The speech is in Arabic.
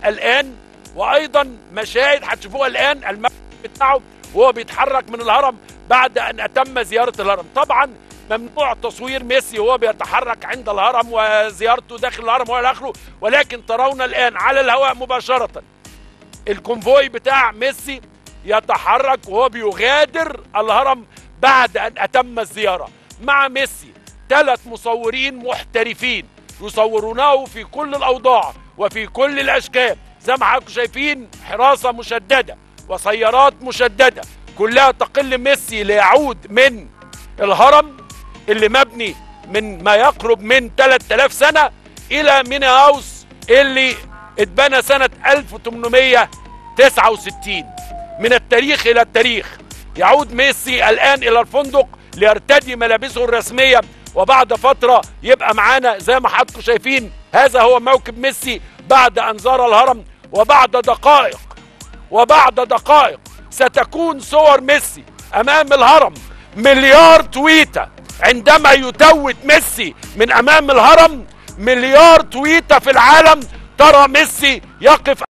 الآن، وأيضا مشاهد هتشوفوها الآن المشهد بتاعه وهو بيتحرك من الهرم بعد أن أتم زيارة الهرم. طبعا ممنوع تصوير ميسي وهو بيتحرك عند الهرم وزيارته داخل الهرم وإلى آخره، ولكن ترون الآن على الهواء مباشرة الكونفوي بتاع ميسي يتحرك وهو بيغادر الهرم بعد أن أتم الزيارة. مع ميسي 3 مصورين محترفين يصورونه في كل الأوضاع وفي كل الأشكال، زي ما حضراتكم شايفين حراسة مشددة وسيارات مشددة كلها تقل ميسي ليعود من الهرم اللي مبني من ما يقرب من 3000 سنة إلى ميني هاوس اللي اتبنى سنة 1869. من التاريخ إلى التاريخ يعود ميسي الآن إلى الفندق ليرتدي ملابسه الرسمية، وبعد فترة يبقى معانا زي ما حضراتكم شايفين. هذا هو موكب ميسي بعد أن زار الهرم، وبعد دقائق ستكون صور ميسي أمام الهرم. مليار تويتة عندما يتوت ميسي من أمام الهرم، مليار تويتة في العالم ترى ميسي يقف